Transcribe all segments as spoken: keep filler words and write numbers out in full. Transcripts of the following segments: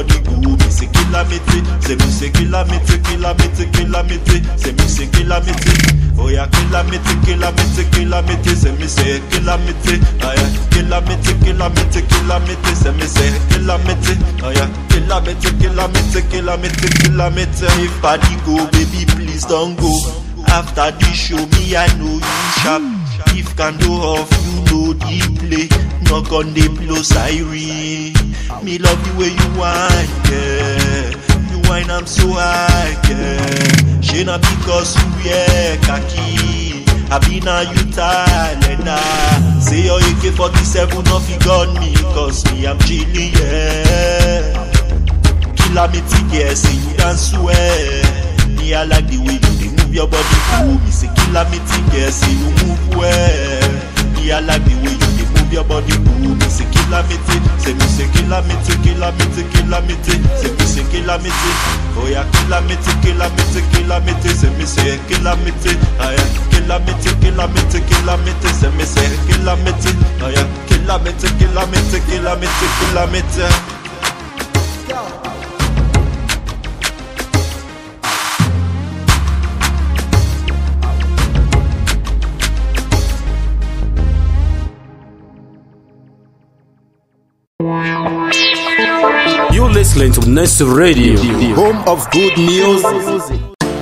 body go. Me say kilometer, say me say kilometer, kilometer, kilometer, say me say kilometer. Oh yeah, kilometer, kilometer, kilometer, say me say kilometer. Oh yeah, kilometer, kilometer, kilometer, say me say kilometer. Oh yeah, kilometer, kilometer, kilometer, kilometer. If body go, baby, please don't go. After this show, me I know you sharp. If can do off, you know the play. Knock on the blow siren. Me love the way you whine, yeah. You whine, I'm so high, yeah. She not because you wear khaki. I be now you tired, nah. Say your A K forty-seven off, you gun me. Cause me, I'm chilling, yeah. Kilometer, yeah, say you don't swear. Me, I like the way you move your body cool. Me say kilometer, yeah, say you move well. Me, I like the way you move your body cool. Me say kilometer, say me say kilometer, kilometer, kilometer, say me say kilometer. Oh yeah, kilometer, kilometer, kilometer, say me say kilometer. Oh yeah, kilometer, kilometer, kilometer, say me say kilometer. Oh yeah, kilometer, kilometer, kilometer, kilometer. You're listening to Nest Radio, the home of good music.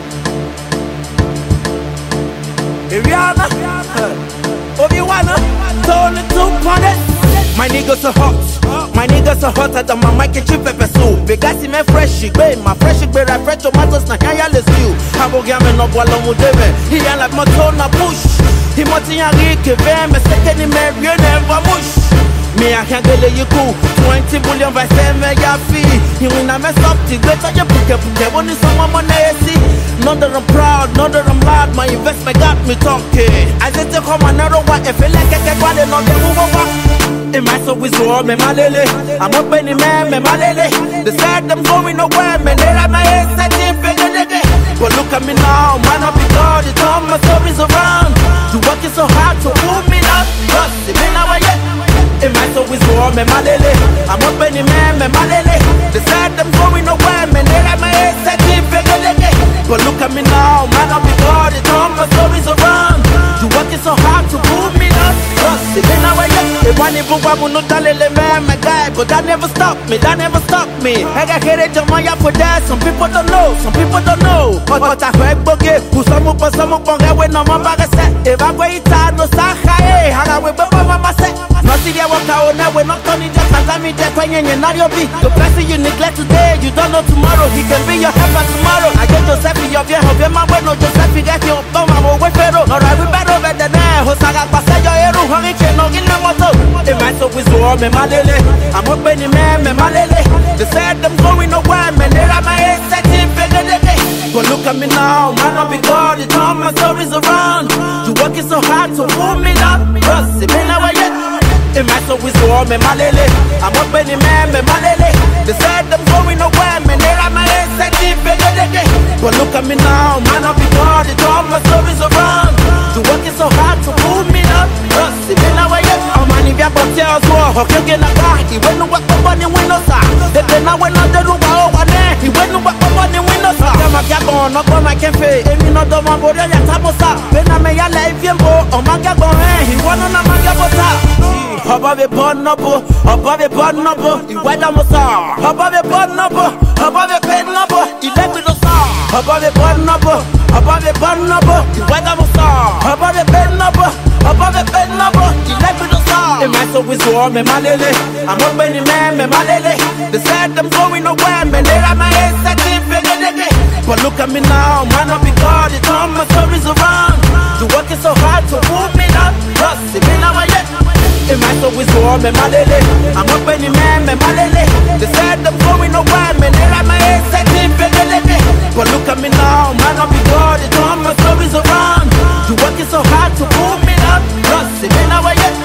My niggas are hot, my niggas are hotter than my mic and chip pepper soup. They got me fresh, babe, my fresh, babe, I fresh tomatoes, na kaya let's do. Habo game no bola mudebe, he a like motor na push. He moti ya rike, babe, me second in me, you never mush. Me I can't get you cool, twenty billion by seven ya fee. You when I mess up, the greater you put up, there only someone money see. Not that I'm proud, not that I'm loud, my investment got me talking. I just take home another one, if you like I can go and not get move over. In my soul is all me malele. I'm up any man, me malele. They said I'm going nowhere, man, they have my head set in bigger than they. But look at me now, man, I'll be God, it's all my stories around. You working so hard to pull me down, trust me now I yet. In my soul is all me malele. I'm up any man, me malele. They said I'm going nowhere, man, they have my head set in bigger than they. But look at me now, man, I'll be God, it's all my stories around. You working so hard to pull me down, trust me now I yet. If I never want to tell man, my guy, but that never stopped me, that never stopped me. I got headed to my for that. Some people don't know, some people don't know. But but I heard boogie, who some up, some up on when no one bag set. If I wait, I no sahay, how I will be my set. Not see what I now we're not turning just as I mean, just when you're not your beat. The person you neglect today, you don't know tomorrow. He can be your helper tomorrow. I get Joseph, your view, of your man, no Joseph, you get your thumb, I'm away, Pharaoh. All right, we better over the there. Hosaga, Passayo, Eru, Honey, no, in the motor. In my soul is all me malele. I'm up any man, me malele. They said I'm going nowhere, man, they have my head set in bigger than they. But look at me now, man, I'll be God, it's all my stories around. You working so hard to pull me down, trust me now I yet. In my soul is all me malele. I'm up any man, me malele. They said I'm going nowhere, man, they have my head set in bigger than they. But look at me now, man, I'll be God, it's all my stories around. You working so hard to pull me down, trust me now I yet. I'm an Ivia Botel, so I'll get a guy. He went to work for money windows. They did not win on the room over there. He went to work for money windows. I'm a gabon, not on my cafe. And you know the one boy, I tabosa. When I may I live him, oh my gabon, he won on a magabota. Above a bon noble, above a bon noble, you went a mosa. Above a bon noble, above a pen noble, you let me know. Above a bon noble, above a bon noble, you went a mosa. Above a pen noble, above a pen noble, you let me know. In my soul is all me malele. I'm up any man, me malele. They said I'm going nowhere, man, they have my head set in bigger than they. But look at me now, man, I'll be God, it's all my stories around. You working so hard to pull me down, trust me now I yet. In my soul is all me malele. I'm up any man, me malele. They said I'm going nowhere, man, they have my head set in bigger than they. But look at me now, man, I'll be God, it's all my stories around. You working so hard to pull me down, trust me now I yet.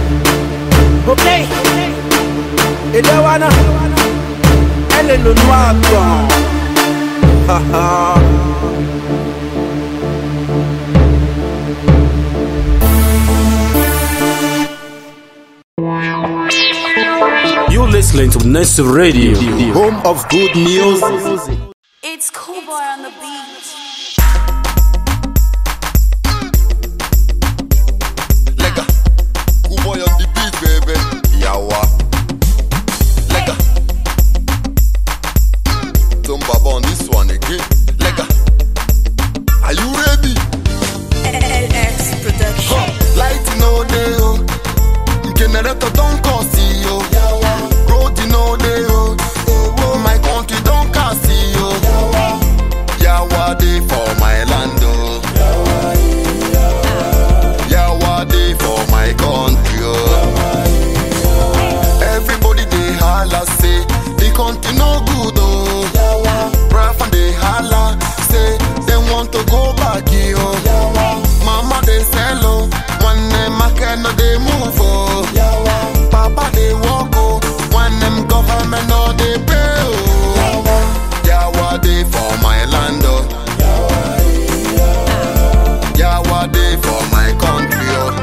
Okay, et de wana, elle est le noir blanc. Ha ha. You're listening listening to Nest Radio, home of good music. It's Cool Boy on the beat. Lega, Cool Boy on the beat, baby. Yawa. Lega. Tumba on this one again. Lega. Are you ready? L X Production. Huh. Light no day, oh. Generator don't cost you. Road no day, oh. My country don't cost you. Yawa day for my land, oh. Yawa day for my country, oh. Everybody they holla say the country no good, oh. Rap and they holla say they want to go back, oh. Mama they sell, oh. One them market no they move, oh. Papa they walk, oh. One them government no they pay, oh. Yawa day for my land, oh. Yawa day for my country, oh.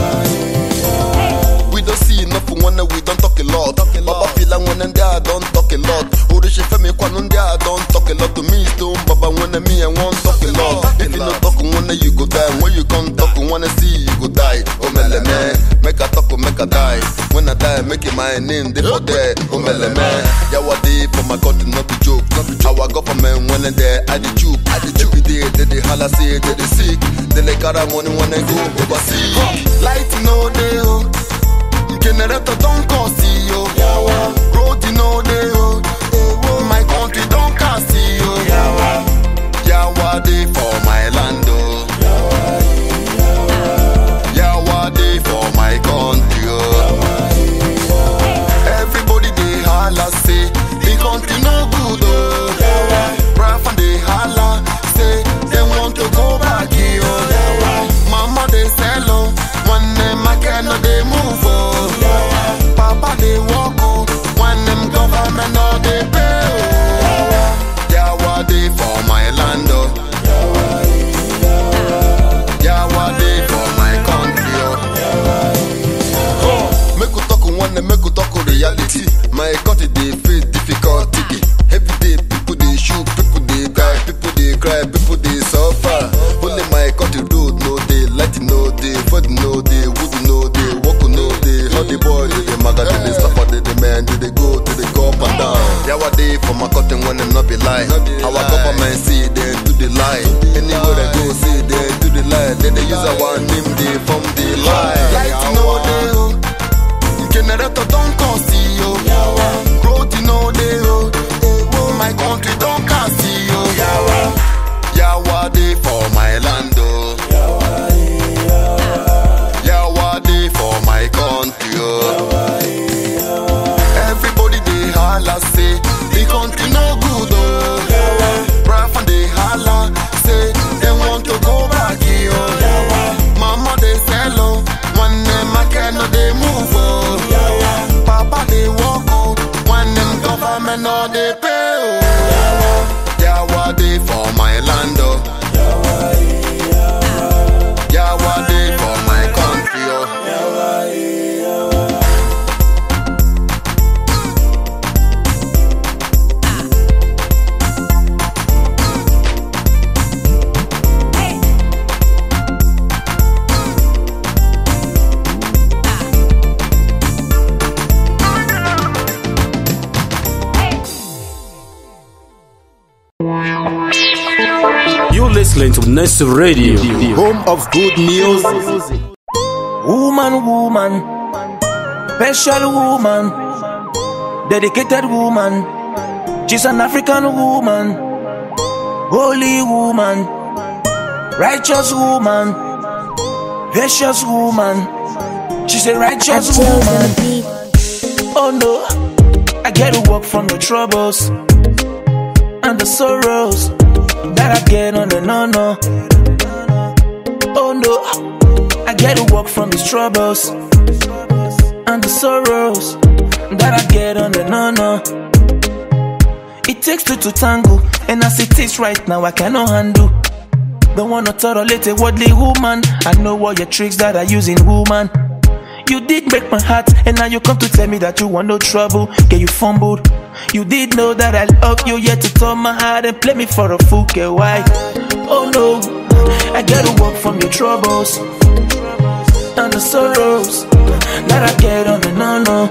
We don't see enough when we don't talk a lot. Baba feel like when them there don't talk a lot. Urishi femi kwa nun there don't talk a lot to me. Still Baba when me and won't talk a lot. If you not talk when you go die, when you come talk wanna see you go die. Oh mele me, make a talk make a die. When I die, make it my name they for there. Oh mele me, yawa day for my country not be joke. Our government when they there I the choop, I the choop. Every day they they holla say they they sick. They like other money when they go overseas. Light no day oh. Generator don't cost you. Road no day oh. My country don't cost you. Yawa day for my land oh. Yawa day for my country oh. Everybody they holla say the country no good oh. Rap and they holla say they want to go back oh. Mama they sell oh. One them market no they move oh. Papa they walk oh. One them government no they pay oh. Yawa day for my land oh. Yawa day for my country oh. Make you talk one and make you talk reality. My country they face difficulty. Every day people they shoot, people they die, people they cry, people they suffer. Only my country road no day, light no day, food no day, wood no day, walk no day. How the boy they the maga they the stop they the man they they go to the go up and down. Yawa day for my country when them not be lie. Our government see they do the lie. Anywhere they go see they do the lie. Then they use our name they from the lie. Light no day oh. Generator don't cost you. Road no day oh. My country don't cost you. Yawa day for my land oh. Yawa day for my country oh. Everybody they holla say the country no good oh. Rap and they holla say they want to go back oh. Mama they sell oh. One them market no they move oh. Papa they walk oh. One them government no they pay oh. Yawa day for my land oh. Yawa day for my country oh. You're listening to Nest Radio, home of good music. Woman, woman, special woman, dedicated woman. She's an African woman, holy woman, righteous woman, precious woman. She's a righteous woman. Oh no, I get to walk from the troubles and the sorrows that I get on the no-no. Oh no, I get to walk from these troubles and the sorrows that I get on the no-no. It takes two to tango, and as it is right now, I cannot handle. Don't wanna tolerate a worldly woman. I know all your tricks that are using woman. You did break my heart, and now you come to tell me that you want no trouble. Get you fumbled. You did know that I love you, yet to turn my heart and play me for a fool. Get why? Oh no, I gotta walk from your troubles and the sorrows that I get on the no no.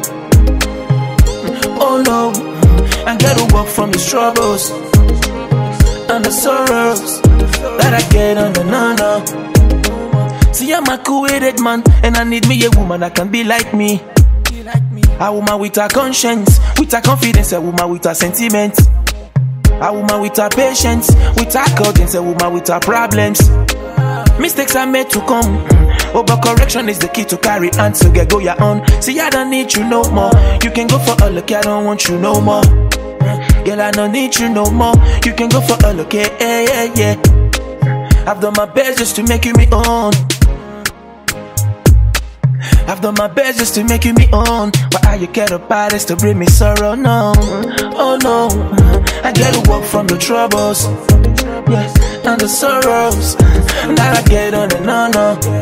Oh no, I gotta walk from these troubles and the sorrows that I get on the no no. See, I'm a cool-headed man, and I need me a woman that can be like me. A woman with her conscience, with her confidence, a woman with her sentiments. A woman with her patience, with her confidence, a woman with her problems. Mistakes are made to come, oh, but correction is the key to carry on. So get go your own. See, I don't need you no more. You can go for all, okay, I don't want you no more. Girl, I don't need you no more. You can go for all, okay, yeah, yeah, yeah. I've done my best just to make you me own. I've done my best just to make you me own. But all you care about is to bring me sorrow, no. Oh no, I gotta walk from the troubles, yes, and the sorrows that I get on and on.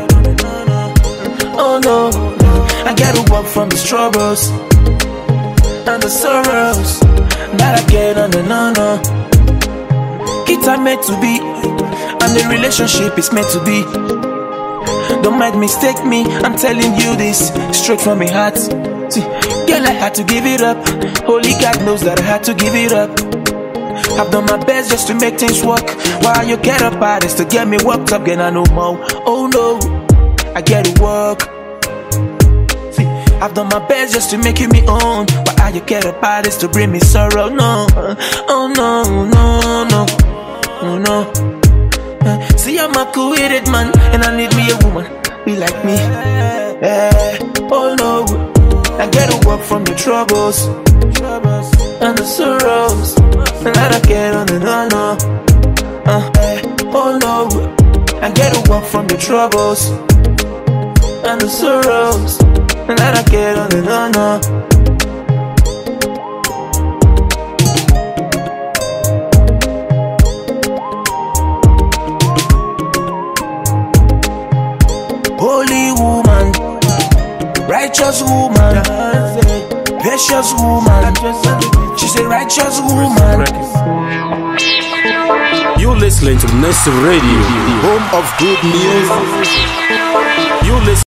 Oh no, I gotta walk from these troubles and the sorrows that I get on and on. Kids are meant to be, and the relationship is meant to be. Don't mind mistake me, I'm telling you this straight from my heart. See, girl, I had to give it up. Holy God knows that I had to give it up. I've done my best just to make things work. While you get up at is to get me worked up, get I no more. Oh no, I get to work. See, I've done my best just to make you me own. While you get up at is to bring me sorrow, no. Oh no, no, no, oh no. See, I'm a cool-headed man, and I need me a woman be like me. Yeah. Oh no, I gotta walk from the troubles and the sorrows that I get on the no no. Uh, oh no, I gotta walk from the troubles and the sorrows that I get on the no no. Holy woman, righteous woman, precious woman. She's a righteous woman. You're listening to Nest Radio, home of good music. You listen.